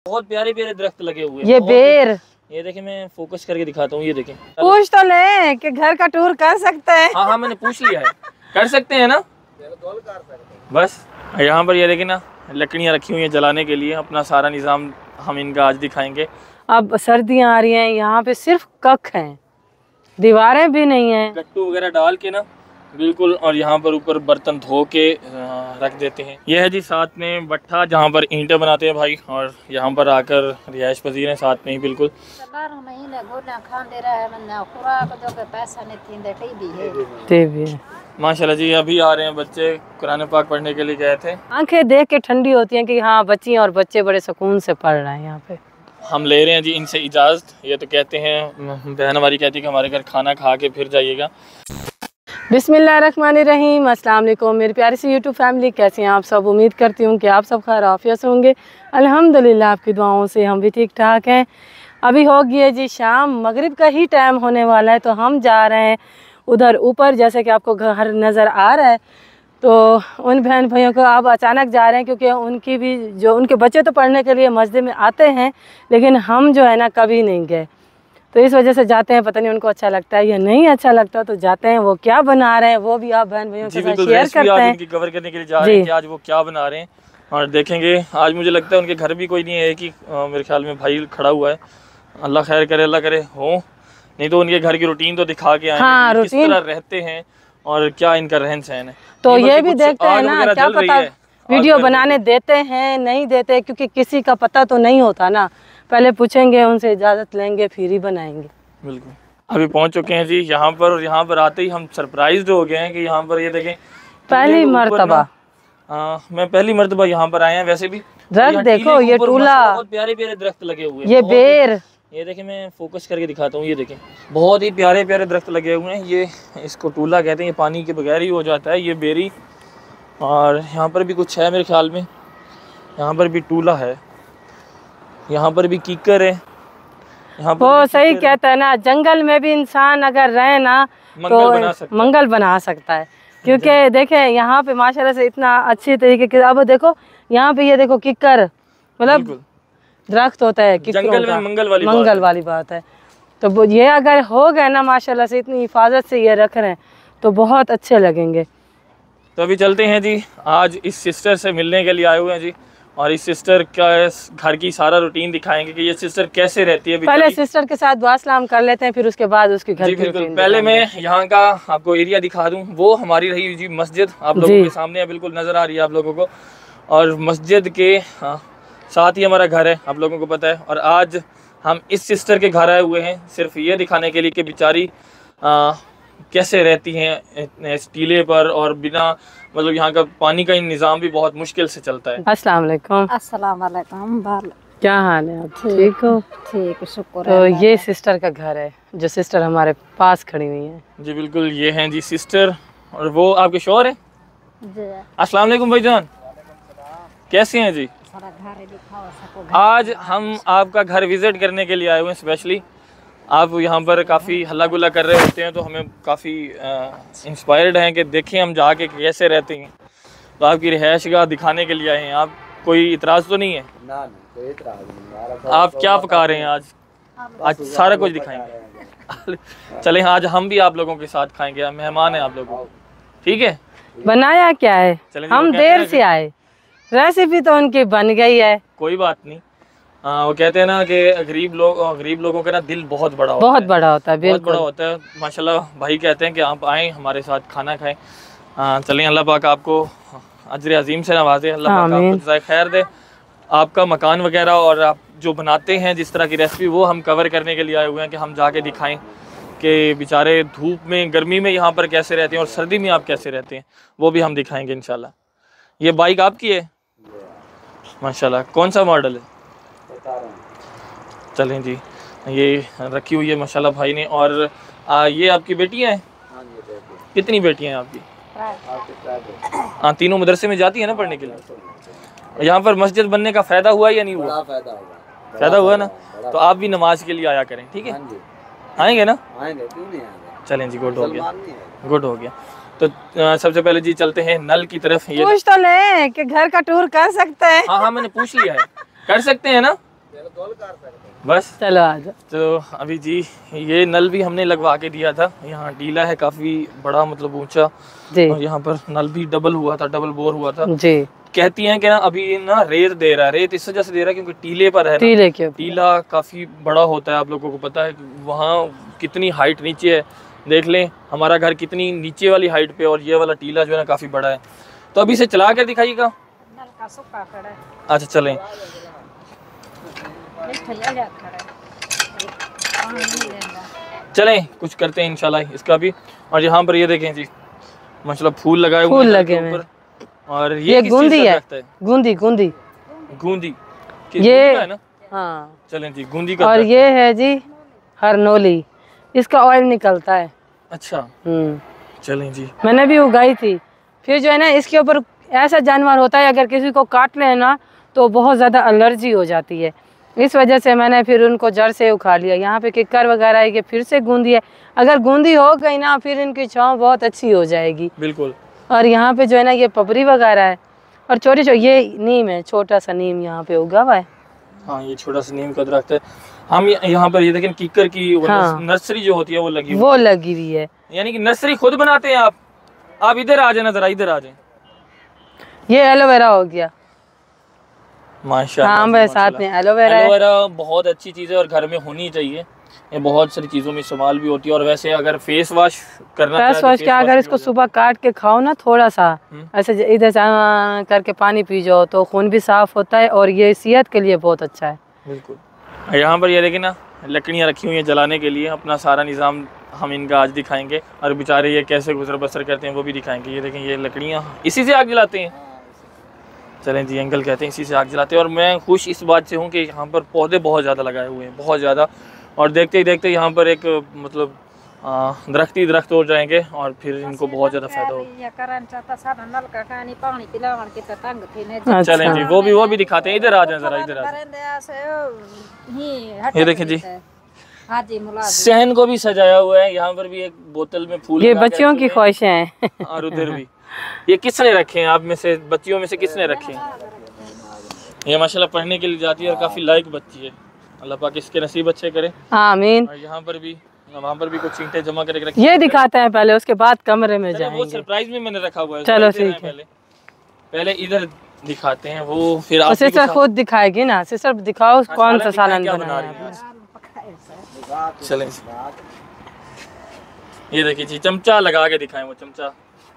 बहुत प्यारे प्यारे दरख्त लगे हुए हैं। ये बेर, ये देखें, मैं फोकस करके दिखाता हूँ। ये देखें, पूछ तो ले कि घर का टूर कर सकते हैं। हाँ मैंने पूछ लिया है, कर सकते हैं ना। बस यहाँ पर ये देखें ना, लकड़ियाँ रखी हुई हैं जलाने के लिए। अपना सारा निज़ाम हम इनका आज दिखाएंगे। अब सर्दियाँ आ रही हैं, यहाँ पे सिर्फ कख हैं, दीवारें भी नहीं हैं। गट्टू वगैरह डाल के ना बिल्कुल, और यहाँ पर ऊपर बर्तन धो के रख देते हैं। यह है जी साथ में भट्ठा जहाँ पर ईंटें बनाते हैं भाई, और यहाँ पर आकर रिहाइश पजीर हैं साथ में ही बिल्कुल। माशाल्लाह जी, अभी आ रहे हैं बच्चे, कुरान पाक पढ़ने के लिए गए थे। आंखें देख के ठंडी होती हैं कि हाँ बच्ची और बच्चे बड़े सुकून से पढ़ रहे हैं यहाँ पे। हम ले रहे हैं जी इनसे इजाज़त। ये तो कहते हैं, बहन हमारी कहती है कि हमारे घर खाना खा के फिर जाइएगा। बिस्मिल्लाहिर्रहमानिर्रहीम, अस्सलाम वालेकुम मेरी प्यारी सी यूट्यूब फैमिली, कैसे हैं आप सब। उम्मीद करती हूँ कि आप सब खैर आफियत से होंगे। अल्हम्दुलिल्लाह आपकी दुआओं से हम भी ठीक ठाक हैं। अभी हो गई है जी शाम, मगरिब का ही टाइम होने वाला है, तो हम जा रहे हैं उधर ऊपर। जैसे कि आपको घर नज़र आ रहा है, तो उन बहन भाइयों को अब अचानक जा रहे हैं, क्योंकि उनकी भी जो उनके बच्चे तो पढ़ने के लिए मस्जिद में आते हैं, लेकिन हम जो है ना कभी नहीं गए, तो इस वजह से जाते हैं। पता नहीं उनको अच्छा लगता है या नहीं अच्छा लगता, तो जाते हैं। वो क्या बना रहे हैं वो भी आप बहन भाइयों के साथ शेयर करते हैं। कवर करने के लिए जा रहे हैं कि आज वो क्या बना रहे हैं, और देखेंगे। आज मुझे लगता है उनके घर भी कोई नहीं है, एक ही मेरे ख्याल में भाई खड़ा हुआ है। अल्लाह खैर करे, अल्लाह करे हो। नहीं तो उनके घर की रूटीन तो दिखा के आए, हाँ, किस तरह रहते हैं और क्या इनका रहन सहन है। तो ये भी देखते हैं ना, क्या पता वीडियो बनाने देते हैं नहीं देते, क्योंकि किसी का पता तो नहीं होता ना। पहले पूछेंगे उनसे, इजाज़त लेंगे, फिर ही बनाएंगे। बिल्कुल। अभी पहुंच चुके हैं जी यहाँ पर, और यहाँ पर आते ही हम सरप्राइज हो गए हैं कि यहाँ पर ये देखें, पहली मर्तबा। मैं पहली मर्तबा यहाँ पर आए हैं। वैसे भी दरख्त देखो, ये टूला, बहुत प्यारे प्यारे दरख्त लगे हुए हैं। ये बेर, ये देखें, मैं फोकस करके दिखाता हूँ। ये देखें, बहुत ही प्यारे प्यारे दरख्त लगे हुए हैं। ये इसको टूला कहते हैं। ये पानी के बगैर ही हो जाता है, ये बेरी। और यहाँ पर भी कुछ है मेरे ख्याल में, यहाँ पर भी टूला है, यहाँ पर भी कीकर है। यहाँ पर वो सही कहता है ना, जंगल में भी इंसान अगर रहे ना तो मंगल बना सकता है। क्योंकि देखें यहाँ पे माशाल्लाह से इतना अच्छी तरीके के, अब देखो यहाँ पे, ये देखो कीकर, मतलब दरख्त होता है जंगल में मंगल वाली बात है। तो ये अगर हो गए ना माशाल्लाह से, इतनी हिफाजत से ये रख रहे हैं, तो बहुत अच्छे लगेंगे। तो अभी चलते हैं जी, आज इस सिस्टर से मिलने के लिए आए हुए हैं जी, और इस सिस्टर का घर की सारा रूटीन दिखाएंगे कि ये सिस्टर कैसे रहती है। पहले सिस्टर के साथ दुआ सलाम कर लेते हैं, फिर उसके बाद उसके घर की रूटीन। पहले मैं यहाँ का आपको एरिया दिखा दूँ। वो हमारी रही जी मस्जिद, आप लोगों के सामने है, बिल्कुल नज़र आ रही है आप लोगों को। और मस्जिद के साथ ही हमारा घर है, आप लोगों को पता है। और आज हम इस सिस्टर के घर आए हुए हैं सिर्फ ये दिखाने के लिए कि बेचारी कैसे रहती हैं इस टीले पर, और बिना मतलब यहाँ का पानी का निज़ाम भी बहुत मुश्किल से चलता है। अस्सलाम वालेकुम। अस्सलाम वालेकुम। क्या हाल है, आप ठीक हो? ठीक, शुक्र। तो ये सिस्टर का घर है, जो सिस्टर हमारे पास खड़ी हुई है जी। बिल्कुल, ये हैं जी सिस्टर, और वो आपके शौहर हैं। अस्सलाम वालेकुम भाईजान, कैसे हैं जी? आज हम आपका घर विजिट करने के लिए आए हुए हैं स्पेशली। आप यहाँ पर काफ़ी हल्ला गुल्ला कर रहे होते हैं, तो हमें काफ़ी इंस्पायर्ड हैं कि देखें हम जाके कैसे रहते हैं। तो आपकी रिहाइशगाह दिखाने के लिए आए हैं। आप कोई इतराज़ तो नहीं है? ना, कोई इतराज़ नहीं। आप क्या पका रहे हैं आज? आज सारा कुछ दिखाएंगे। चलें, आज हम भी आप लोगों के साथ खाएंगे, मेहमान हैं आप लोगों को, ठीक है? बनाया क्या है? हम देर से आए, रेसिपी तो उनकी बन गई है। कोई बात नहीं। वो कहते हैं ना कि गरीब लोगों का ना दिल बहुत बड़ा होता है, बहुत बड़ा होता है, बहुत बड़ा होता है। माशाल्लाह भाई कहते हैं कि आप आएँ हमारे साथ खाना खाएं। चलें, अल्लाह पाक आपको अजर अजीम से नवाजे, अल्लाह पाक आपको जज़ाए खैर दे। आपका मकान वगैरह और आप जो बनाते हैं जिस तरह की रेसिपी, वो हम कवर करने के लिए आए हुए हैं कि हम जाके दिखाएं कि बेचारे धूप में, गर्मी में यहाँ पर कैसे रहते हैं, और सर्दी में आप कैसे रहते हैं, वो भी हम दिखाएंगे इंशाल्लाह। ये बाइक आपकी है माशाल्लाह, कौन सा मॉडल है? चलें जी, ये रखी हुई है माशाल्लाह भाई ने। और ये आपकी बेटियाँ हैं? कितनी बेटियाँ हैं आपकी? हाँ, तीनों मदरसे में जाती है ना पढ़ने के लिए। यहाँ पर मस्जिद बनने का फ़ायदा हुआ या नहीं हुआ? फ़ायदा हुआ ना, तो आप भी नमाज के लिए आया करें, ठीक है? आएंगे ना? आएंगे, क्यों नहीं आएंगे। चलें जी, गुड हो गया, गुड हो गया। तो सबसे पहले जी चलते हैं नल की तरफ। ये पूछ तो ले कि घर का टूर कर सकते हैं। हाँ मैंने पूछ लिया है, कर सकते हैं ना। बस चलो आ जाओ। तो अभी जी ये नल भी हमने लगवा के दिया था। यहाँ टीला है काफी बड़ा, मतलब ऊंचा, जी और यहाँ पर नल भी डबल हुआ था, डबल बोर हुआ था। जी। कहती हैं कि ना अभी ना रेत दे रहा है, रेत इस वजह से दे रहा है क्योंकि टीले पर है ना, टीले के ऊपर। टीला काफी बड़ा होता है, आप लोगों को पता है वहाँ कितनी हाइट नीचे है। देख लें हमारा घर कितनी नीचे वाली हाइट पे, और ये वाला टीला जो है ना काफी बड़ा है। तो अभी इसे चला कर दिखाइएगा। नल का सूखा खड़ा है। अच्छा चलें, चलें कुछ करते हैं इंशाल्लाह इसका भी। और यहाँ पर ये देखें जी माशाल्लाह फूल लगाए हुए फूल हैं लगे के हुए ऊपर। और ये किस गूंदी चीज़ का है, दरख्त है? गूंदी गूंदी। गूंदी ये गूंदी का है ना। हाँ। चलें जी गूंदी का और दरख्त ये है जी हरनोली, इसका ऑयल निकलता है। अच्छा चलें जी। मैंने भी उगाई थी। फिर जो है ना इसके ऊपर ऐसा जानवर होता है अगर किसी को काट ले ना तो बहुत ज़्यादा एलर्जी हो जाती है। इस वजह से मैंने फिर उनको जड़ से उखाड़ लिया। यहाँ पे किक्कर वगैरह है कि फिर से गूंदी है, अगर गूंदी हो गई ना फिर इनकी छाँव बहुत अच्छी हो जाएगी। बिल्कुल। और यहाँ पे जो है ना ये पपरी वगैरह है, और छोटी छोटी ये नीम है, छोटा सा नीम यहाँ पे उगा हुआ है। हाँ ये छोटा सा नीम का दरख्त है। हम यहाँ पर ये देखें कीकर की हाँ। नर्सरी जो होती है वो लगी वो लगी हुई है। यानी कि नर्सरी खुद बनाते हैं आप इधर आ जाए, जरा इधर आ जाए। ये एलोवेरा हो गया। माशाल्लाह हाँ जी, मेरे साथ में एलोवेरा है। एलोवेरा बहुत अच्छी चीज़ है और घर में होनी चाहिए। ये बहुत सारी चीज़ों में इस्तेमाल भी होती है। और वैसे अगर फेस वॉश करना चाहे फेस तो वॉश फेस क्या, वॉश अगर भी इसको हो जाता सुबह काट के खाओ ना थोड़ा सा ऐसे इधर से करके पानी पी जाओ तो खून भी साफ होता है और ये सेहत के लिए बहुत अच्छा है। है। बिल्कुल। यहाँ पर ये देखिए ना लकड़ियाँ रखी हुई हैं जलाने के लिए। अपना सारा निज़ाम हम इनका आज दिखाएंगे और बेचारे ये कैसे गुजर बसर करते हैं वो भी दिखाएंगे। ये देखें ये लकड़ियाँ इसी से आग जलाते हैं। चलें जी अंकल कहते हैं इसी से आग जलाते हैं। और मैं खुश इस बात से हूँ कि यहाँ पर पौधे बहुत ज़्यादा लगाए हुए हैं, बहुत ज़्यादा। और देखते ही देखते यहाँ पर एक मतलब दरख्त ही दरख्त हो जाएंगे और फिर इनको बहुत ज़्यादा फायदा होगा। चलें जी वो भी दिखाते हैं। इधर आ जाए ज़रा, इधर आ जाए। ये देखें जी सहन को भी सजाया हुआ है। यहाँ पर भी एक बोतल में फूल, ये बच्चियों की ख्वाहिशें हैं। और उधर भी। ये किसने रखे हैं आप में से, बच्चियों में से किसने रखे हैं? ये माशाल्लाह पढ़ने के लिए जाती है और काफ़ी लायक बच्ची है। अल्लाह पाक इसके नसीब अच्छे करे। आमीन। और यहाँ पर भी वहाँ पर भी कुछ ईंटें जमा करके रखी। ये दिखाते हैं पहले, उसके बाद कमरे में वो जाएंगे। सरप्राइज में मैंने रखा हुआ है। चलो ठीक है। पहले इधर दिखाते हैं वो, फिर आप सिस्टर खुद दिखाएगी ना। सिस्टर दिखाओ कौन सा सालन बनाया है। चलें ये देखिए जी चमचा लगा के दिखाएं वो चमचा।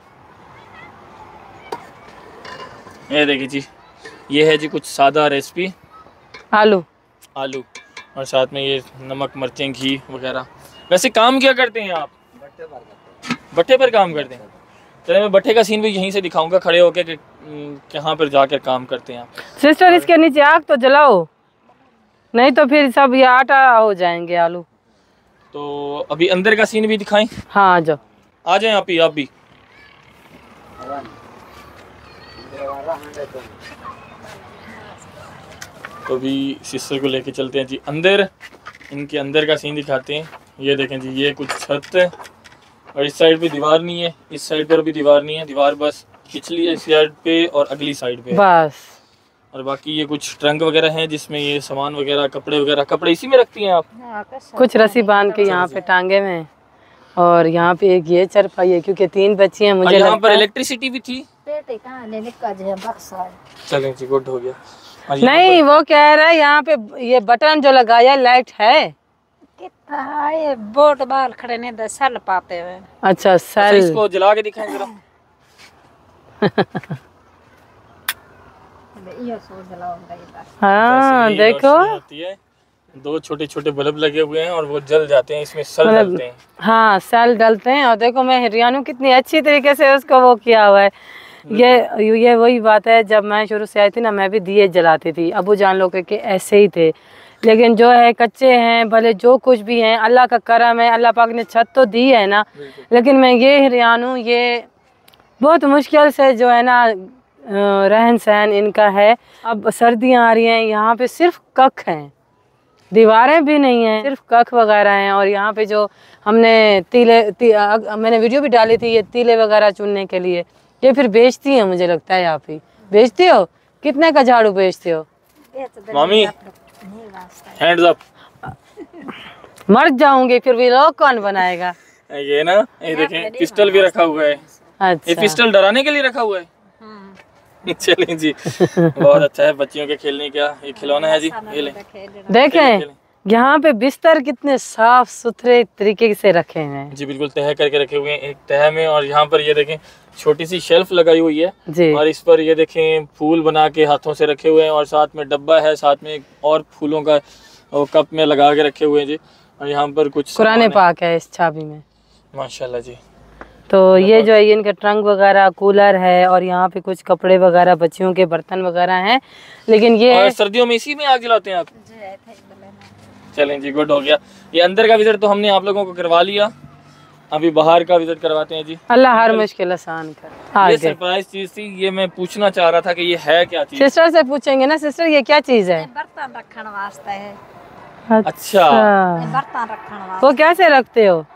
ये देखिए जी ये है जी कुछ सादा रेसिपी। आलू और साथ में ये नमक मिर्चें घी वगैरह। वैसे काम क्या करते हैं आप? भट्टे पर काम करते हैं। चलिए मैं भट्टे का सीन भी यहीं से दिखाऊंगा खड़े होकर कि कहाँ पर जाकर काम करते हैं आप। सिस्टर इसके नीचे आग तो जलाओ, नहीं तो फिर सब ये आटा हो जाएंगे आलू। तो अभी अंदर का सीन भी दिखाएं। हाँ जाओ, आ जाएं आप भी। तो अभी सिस्टर को लेके चलते हैं जी अंदर। इनके अंदर का सीन दिखाते हैं। ये देखें जी ये कुछ छत है और इस साइड पे दीवार नहीं है, इस साइड पर भी दीवार नहीं है। दीवार बस पिछली साइड पे और अगली साइड पे बस। और बाकी ये कुछ ट्रंक वगैरह हैं जिसमें ये सामान वगैरह कपड़े वगैरह। कपड़े इसी में रखती हैं आप? कुछ रस्सी बांध के यहाँ पे टांगे में। और यहाँ पे एक ये चरपाई है क्योंकि 3 बच्ची हैं। मुझे यहाँ पर इलेक्ट्रिसिटी भी थी। चलें जी गुड हो गया। नहीं वो कह रहा है यहाँ पे ये बटन जो लगाया लाइट है। ये बोट बाल खड़े ने दसल पाते हुए। अच्छा सेल। इसको जला के दिखाएं जरा। हाँ देखो 2 छोटे छोटे बल्ब लगे हुए हैं और वो जल जाते हैं। इसमें सेल डलते हैं। हाँ सेल डलते हैं। और देखो मैं रियानू कितनी अच्छी तरीके से उसको वो किया हुआ है। ये वही बात है, जब मैं शुरू से आई थी ना मैं भी दिए जलाती थी। अबू जान लोग के ऐसे ही थे, लेकिन जो है कच्चे हैं भले जो कुछ भी हैं अल्लाह का करम है। अल्लाह पाक ने छत तो दी है ना, लेकिन मैं ये रियानू ये बहुत मुश्किल से जो है ना रहन सहन इनका है। अब सर्दियाँ आ रही हैं, यहाँ पे सिर्फ कख हैं, दीवारें भी नहीं हैं, सिर्फ कख वगैरह हैं। और यहाँ पे जो हमने मैंने वीडियो भी डाली थी ये तीले वगैरह चुनने के लिए, ये फिर बेचती हैं मुझे लगता है। आप ही बेचती हो? कितने का झाड़ू बेचते हो मामी? वास्ते। Hands up. मर जाऊंगे फिर भी लोग कौन बनाएगा। ये ना, ये देखें पिस्टल भी रखा हुआ है। ये अच्छा पिस्टल डराने के लिए रखा हुआ है। चलें जी, बहुत अच्छा है बच्चियों के खेलने का ये खिलौना है जी। ये लें, देखें यहाँ पे बिस्तर कितने साफ सुथरे तरीके से रखे हैं जी, बिल्कुल तह करके रखे हुए हैं एक तह में। और यहाँ पर ये देखें छोटी सी शेल्फ लगाई हुई है जी। और इस पर ये देखें फूल बना के हाथों से रखे हुए हैं और साथ में डब्बा है, साथ में एक और फूलों का वो कप में लगा के रखे हुए हैं जी। और यहाँ पर कुछ कुरान पाक है इस चाबी में, माशाल्लाह जी। तो ये जो है इनका ट्रंक वगैरह, कूलर है और यहाँ पे कुछ कपड़े वगैरह, बच्चियों के बर्तन वगैरह हैं। लेकिन ये और सर्दियों में इसी में आग जलाते हैं आप? चलें जी, गुड हो गया। ये अंदर का विजिट तो हमने आप लोगों को करवा लिया, अभी बाहर का विजिट करवाते हैं जी। अल्लाह हर मुश्किल आसान कर। ये आगे सरप्राइज चीज थी, ये मैं पूछना चाह रहा था कि ये है क्या चीज। सिस्टर से पूछेंगे ना, सिस्टर ये क्या चीज है। बर्तन रखने वास्ते है। अच्छा, बर्तन रखने वास्ते वो कैसे रखते हो।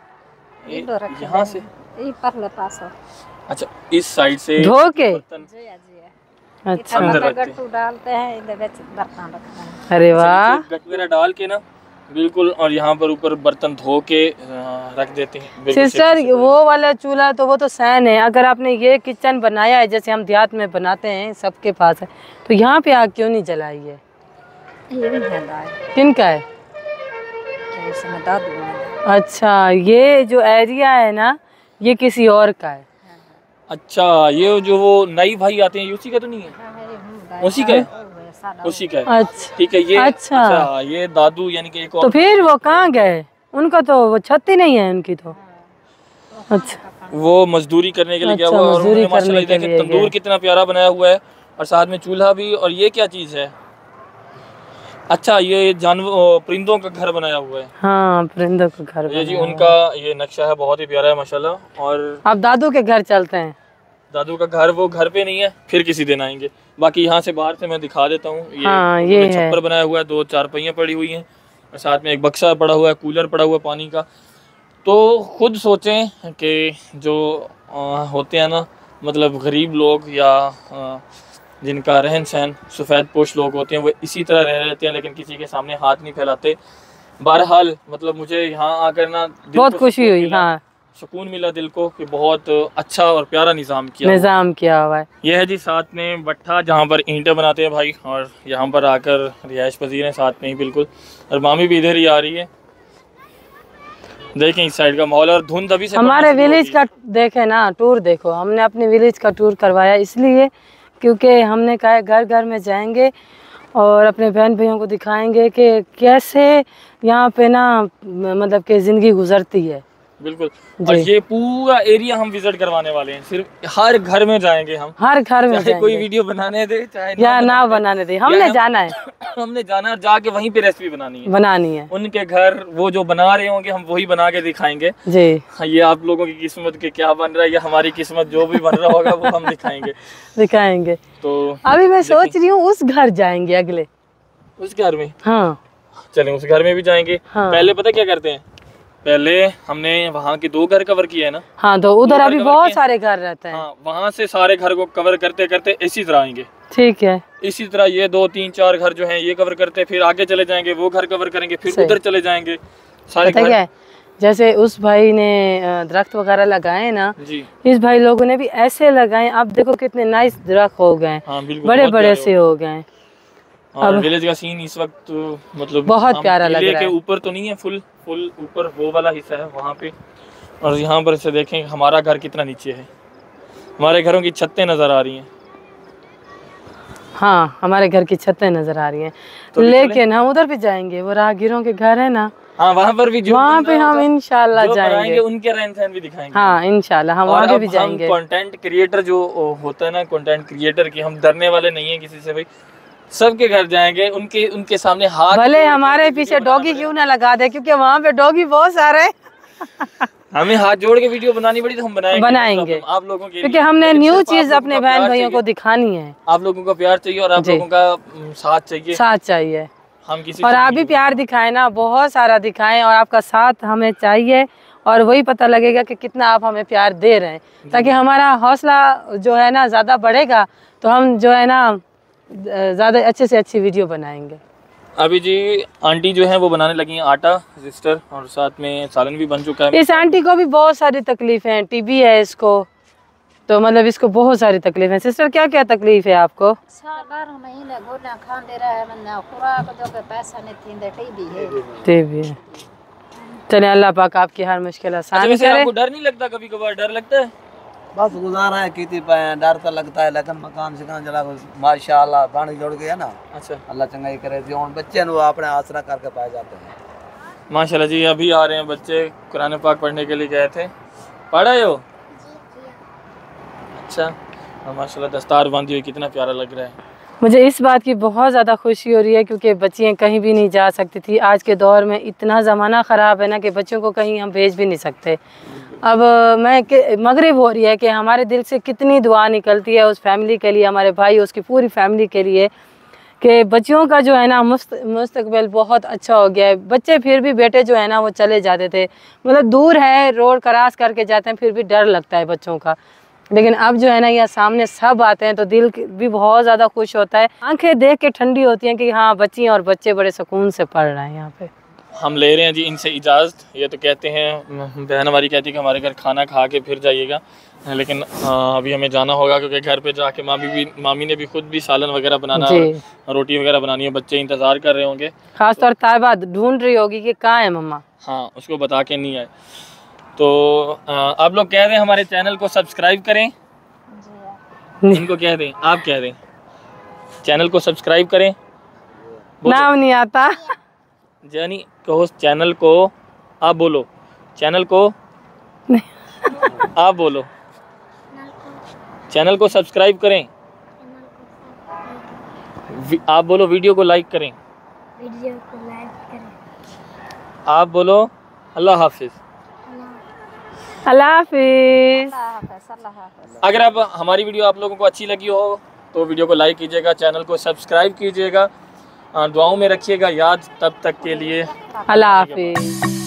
यहाँ से ये परले पास हो। अच्छा, इस साइड से धो के। बर्तन जी जी। अच्छा अंदर रखते हैं। गट्टू डालते हैं, इधर बर्तन रखते हैं। अरे वाह। गट वगैरह डाल के ना, बिल्कुल। और यहाँ पर ऊपर बर्तन धो के रख देते हैं बिल्कुल सिस्टर सेफ्टी से। वो वाला चूल्हा तो वो तो सैन है, अगर आपने ये किचन बनाया है जैसे हम देहात में बनाते हैं सबके पास है, तो यहाँ पे आग क्यों नहीं जलाई है। ये भी है दाई, किनका है। इसमें दादू है। अच्छा, ये जो एरिया है ना ये किसी और का है। अच्छा, ये जो वो नई भाई आते हैं उसी का तो नहीं है? उसी का है, उसी का है। अच्छा ठीक है, ये अच्छा। ये दादू यानी कि एक तो और। फिर वो कहाँ गए, उनका तो वो छत ही नहीं है उनकी तो। अच्छा वो मजदूरी करने के लिए गया अच्छा, हुआ है। और मजदूरी उन्होंने माशाल्लाह करने के देखें लिए तंदूर गए। कितना प्यारा बनाया हुआ है और साथ में चूल्हा भी। और ये क्या चीज़ है? अच्छा, ये जानवर परिंदों का घर बनाया हुआ है। हाँ, परिंदों का घर ये जी बनाया उनका ये नक्शा है, बहुत ही प्यारा है माशाल्लाह। और हुआ है। अब दादू के घर चलते हैं। दादू का घर वो घर पे नहीं है, फिर किसी दिन आएंगे। बाकी यहाँ से बाहर से मैं दिखा देता हूँ। हाँ, ये है। छप्पर बनाया हुआ है, 2 चारपाइयाँ पड़ी हुई हैं और साथ में एक बक्सा पड़ा हुआ है, कूलर पड़ा हुआ है पानी का। तो खुद सोचें कि जो होते हैं ना, मतलब गरीब लोग या जिनका रहन सहन सफ़ेद पोश लोग होते हैं, वो इसी तरह रह रहते हैं लेकिन किसी के सामने हाथ नहीं फैलाते। बहरहाल मतलब मुझे यहाँ आकर ना दिल बहुत को खुशी सुकून हुई। मिला। हाँ, सुकून मिला दिल को कि बहुत अच्छा और प्यारा निज़ाम किया हुआ है। निज़ाम किया हुआ है। यह है जी साथ में भट्ठा जहाँ पर ईंटें बनाते हैं भाई, और यहाँ पर आकर रिहाइश पजीर हैं साथ में ही बिल्कुल। और मामी भी इधर ही आ रही है। देखें इस साइड का माहौल और धुंध अभी से हमारे पड़ना शुरू हो विलेज गई। का देखे ना टूर, देखो हमने अपने विलेज का टूर करवाया इसलिए क्योंकि हमने कहा घर घर में जाएंगे और अपने बहन भाइयों को दिखाएंगे कि कैसे यहाँ पे ना मतलब कि ज़िंदगी गुजरती है। बिल्कुल। और ये पूरा एरिया हम विजिट करवाने वाले हैं, सिर्फ हर घर में जाएंगे हम। हर घर में चाहे कोई जाएंगे वीडियो बनाने दे, चाहे या ना बनाने दे, हमने जाना है, हमने जाना है, जाके वहीं पे रेसिपी बनानी है। बनानी है उनके घर वो जो बना रहे होंगे हम वही बना के दिखाएंगे। जी। ये आप लोगों की किस्मत के क्या बन रहा है, या हमारी किस्मत जो भी बन रहा होगा वो हम दिखाएंगे। दिखाएंगे। तो अभी मैं सोच रही हूँ उस घर जाएंगे अगले। उस घर में हाँ चलें, उस घर में भी जाएंगे। हाँ। पहले पता क्या करते हैं, पहले हमने वहाँ के 2 घर कवर किए है ना। हाँ, तो उधर घर अभी कवर बहुत किए। सारे घर रहते हैं। हाँ, वहाँ से सारे घर को कवर करते करते इसी तरह आएंगे। ठीक है। इसी तरह ये 2 3 4 घर जो हैं ये कवर करते, फिर आगे चले जाएंगे, वो घर कवर करेंगे, फिर सही। उधर चले जाएंगे सारे पता घर। क्या है, जैसे उस भाई ने दरख्त वगैरह लगाए ना, जी इस भाई लोगों ने भी ऐसे लगाए। अब देखो कितने नाइस दरख्त हो गए, हाँ, बिल्कुल बड़े बहुत बड़े प्यारे से हो गए। और विलेज का सीन इस वक्त मतलब बहुत हम प्यारा लग किले रहा के है। ऊपर तो नहीं है, फुल ऊपर वो वाला हिस्सा है वहाँ पे। और यहाँ पर से देखें हमारा घर कितना नीचे है, हमारे घरों की छतें नजर आ रही हैं। हाँ, हमारे घर की छतें नजर आ रही हैं, तो भी लेकिन हम उधर भी जाएंगे, वो राहगीरों के घर है ना, हाँ, वहाँ पर भी जो वहाँ बन पे रहा हम होगा, इंशाल्लाह जो जाएंगे। बनाएंगे उनके रहन सहन भी दिखाएंगे। हाँ, इंशाल्लाह हम और वहाँ पे अब भी हम जाएंगे। कंटेंट क्रिएटर जो होता है ना, कंटेंट क्रिएटर की हम डरने वाले नहीं है किसी से भाई। सबके घर जाएंगे, उनके सामने हाथ भले हमारे पीछे डॉगी क्यों ना लगा दे, क्योंकि वहाँ पे डॉगी बहुत सारे हैं। हमें हाथ जोड़ के वीडियो बनानी पड़ी तो हम बनाएंगे आप लोगों के क्योंकि लिए। हमने लेकिन न्यू सिर्फ आप चीज लोगों अपने का बहन प्यार भाइयों को चाहिए। दिखानी है। आप लोगों का प्यार चाहिए और आप जी। लोगों का साथ चाहिए। साथ चाहिए हम किसी और से आप भी नहीं प्यार दिखाएं ना, बहुत सारा दिखाएं, और आपका साथ हमें चाहिए और वही पता लगेगा कि कितना आप हमें प्यार दे रहे हैं, ताकि हमारा हौसला जो है ना ज़्यादा बढ़ेगा, तो हम जो है ना ज़्यादा अच्छे से अच्छी वीडियो बनाएंगे। अभी जी आंटी जो है वो बनाने लगी हैं आटा सिस्टर, और साथ में सालन भी बन चुका है। इस आंटी को भी बहुत सारी तकलीफें हैं, टीबी है इसको, तो मतलब इसको बहुत सारी तकलीफ है। सिस्टर क्या क्या तकलीफ है आपको? 12 महीने गोलियां खाते रहे मैंने, खुराक जो के पैसा नहीं थी, टीबी है। चले अल्लाह पाक आपकी हर मुश्किल आसान वैसे करे। आपको डर नहीं लगता? कभी कभार डर लगता है? बस गुजारा है कीती पे, डर तो लगता है लेकिन मकान शिकान जला माशाल्लाह पानी जोड़ गया ना। अच्छा, अल्लाह चंगाई करे जी। और बच्चे नु अपने आसरा करके पाए जाते हैं माशाल्लाह जी। अभी आ रहे हैं बच्चे कुरान पाक पढ़ने के लिए गए थे। पढ़ आए हो? अच्छा, माशाल्लाह दस्तार बांधी हुई, कितना प्यारा लग रहा है। मुझे इस बात की बहुत ज़्यादा खुशी हो रही है क्योंकि बच्चियाँ कहीं भी नहीं जा सकती थी। आज के दौर में इतना ज़माना ख़राब है ना कि बच्चों को कहीं हम भेज भी नहीं सकते। अब मगरिब हो रही है कि हमारे दिल से कितनी दुआ निकलती है उस फैमिली के लिए, हमारे भाई उसकी पूरी फैमिली के लिए, कि बच्चियों का जो है ना मुस्तकबिल बहुत अच्छा हो गया है। बच्चे फिर भी बेटे जो है ना वो चले जाते थे, मतलब दूर है, रोड क्रॉस करके जाते हैं, फिर भी डर लगता है बच्चों का। लेकिन अब जो है ना यहाँ सामने सब आते हैं तो दिल भी बहुत ज़्यादा खुश होता है, आंखें देख के ठंडी होती हैं कि हाँ बच्चियाँ और बच्चे बड़े सुकून से पढ़ रहे हैं यहाँ पे। हम ले रहे हैं जी इनसे इजाज़त। ये तो कहते हैं, बहन हमारी कहती है कि हमारे घर खाना खा के फिर जाइएगा, लेकिन अभी हमें जाना होगा क्योंकि घर पे जाके मामी ने भी खुद भी सालन वगैरह बनाना, रोटी वगैरह बनानी है। बच्चे इंतज़ार कर रहे होंगे, खासतौर ताइबा ढूंढ रही होगी कि कहाँ है मम्मा। हाँ, उसको बता के नहीं आए। तो आप लोग कह रहे हैं हमारे चैनल को सब्सक्राइब करें। इनको कह दें, आप कह दें चैनल को सब्सक्राइब करें। नाम नहीं आता जानी कहो चैनल को, आप बोलो चैनल को आप बोलो चैनल को सब्सक्राइब करें। आप बोलो वीडियो को लाइक करें। आप बोलो अल्लाह हाफिज। अल्लाह हाफिज। अगर आप हमारी वीडियो आप लोगों को अच्छी लगी हो तो वीडियो को लाइक कीजिएगा, चैनल को सब्सक्राइब कीजिएगा, दुआओं में रखिएगा याद। तब तक के लिए अल्लाह हाफिज।